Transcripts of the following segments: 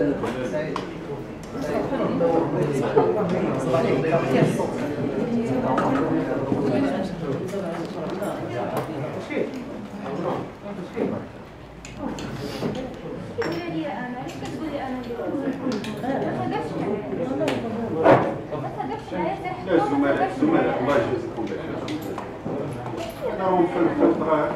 الزملاء الله يجزيكم بخير. راهم في الفترة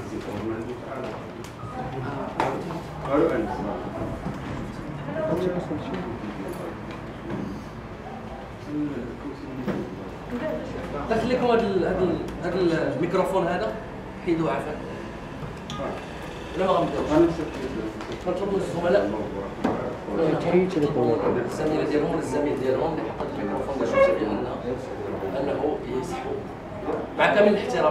دخل لكم هذا الميكروفون هذا حيدوه عافاك. لا ما غنبداوش. كنطلبوا الزملاء الزميل ديالهم ولا الزميل ديالهم اللي حط الميكروفون ديالهم انه يسحبوا مع كامل الاحترام.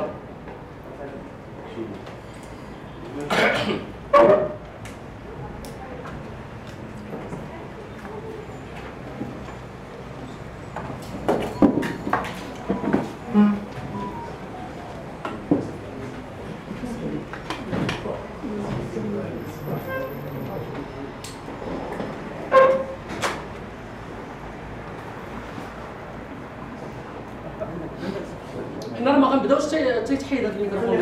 حنا ما غنبداوش تيتحيد هذا الميكروفون.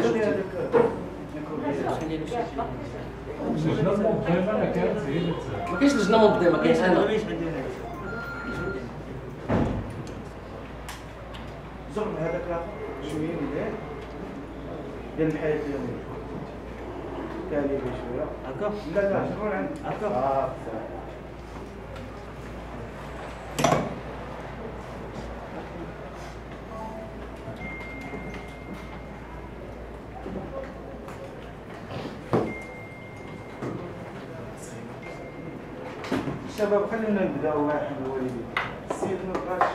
ما كاينش لجنه منظمه، كاينش انا. زعما هذاك شويه ديال الحياه اليوميه كالي بشويه هكا. لا شنو عندك هكا. الشباب خلينا نبداو واحد الوالدين. السيد ما بغاش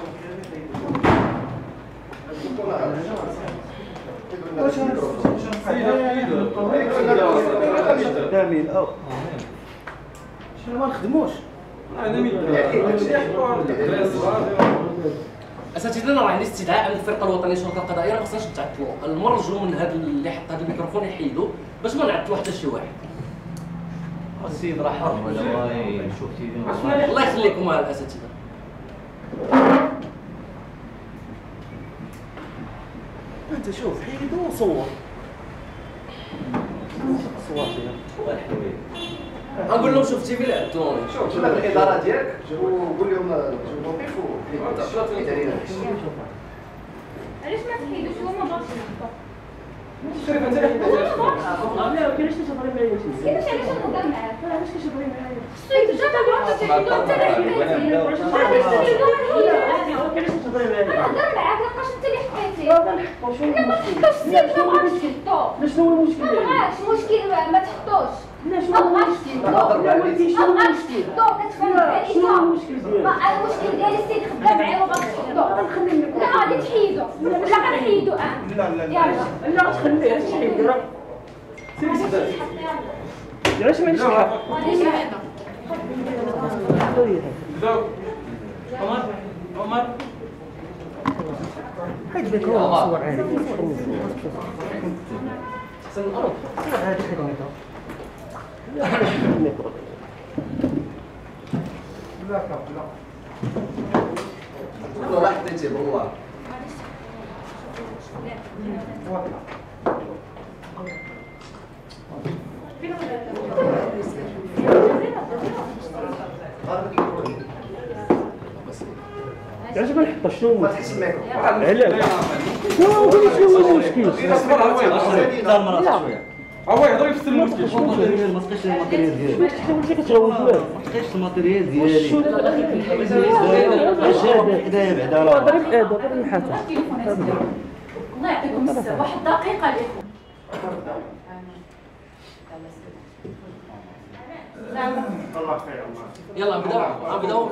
شنو ما نخدموش. اساتذتنا راه عندي استدعاء من الفرقه الوطنيه للشرطه القضائيه، راه خصناش نتعطلوا، نرجعوا من هذا اللي حط هذا الميكروفون يحيدوا باش ما نعطلوا حتى شي واحد. السيد راه حر ولا بغا يشوف تيفي. الله يخليكم الاساتذه. انت شوف حيدو وصور. صور نقول لهم شوف تيفي اللي عطوني. شوف شوف الاداره ديالك وقول لهم جو موقف علاش ما تحيدوش هما باغيين يحطوا؟ شوف انت لا كاينش تهضري معايا كيفاش علاش نهضر معاك؟ علاش كتهضري معايا؟ السيد جا ما تحيدو انت اللي حكيتي. علاش تحيدو كاينش تهضري معايا؟ نهضر معاك لقاش انت اللي حكيتي. لا غنحطو شنو لا ما تحطوش السيد ما بغاش تحطو. شنو هو المشكل؟ ما بغاش مشكل ما تحطوش. لا شنو هو المشكل؟ لا ولكن شنو هو المشكل؟ كتفهم عليك. شنو هو المشكل ديالك؟ انا المشكل ديالي السيد خدام معايا وباغي تحطو. لا غادي تحيدو ولا غنحيدو لا لا يلا. لا تخليه علاش تحيد راه علاش ما نشحال؟ بداو عمر حيد بك هو صور عادي حسن الارض صور عادي حيد بك لا لا والله حطيتي بالله علاش ما نحطش شنو ما تحس الميكرو علاش شنو هو المشكل اصبر هو يهضر يفسر المشكل. ما تقيش الماتيريال ديالي. ما تحاولش كتروج له ما تقيش الماتيريال ديالي. شنو داخل في الحبس هذا حدايا بعدا راه. ضرب هذا ضرب الحسن. الله يعطيكم الصحة. واحد دقيقة لكم. الله خير. يلا نبداو.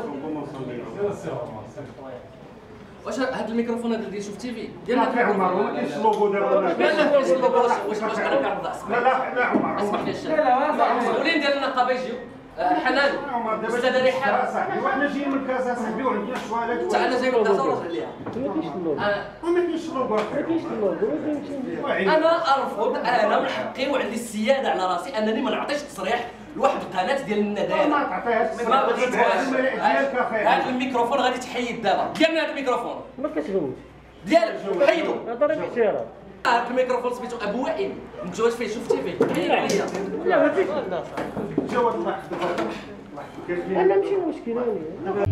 واش هذا الميكروفون هذا اللي شفتي فيه ديالنا لا عمر ما كاينش اللوغو ديال لا كاينش اللوغو. واش انا كنعرض لا لا عمر اسمح لي الشيخ. المسؤولين ديال النقابه يجيو. حنان استاذ رحاب صاحبي وحنا جايين من كازا صاحبي وعندنا شوالات. انا جاي من كازا وراجع ليها. ما كاينش اللوغو ما كاينش اللوغو. ما كاينش اللوغو انا ارفض. انا من حقي وعندي السياده على راسي انني ما نعطيش تصريح لواحد القناه ديال الندالة ما تعطيهاش ما بغيتوهاش ديالك اخي. هذا الميكروفون غادي تحيد دابا ديالنا هذا الميكروفون ما كتجاوبش ديالك حيدو هضر بكثيره هذا الميكروفون سميتو ابو وائل ما كنتوش فيه شفتي فيه حيد عليا لا ما فيش جاوب الله يحفظك. انا ماشي مشكل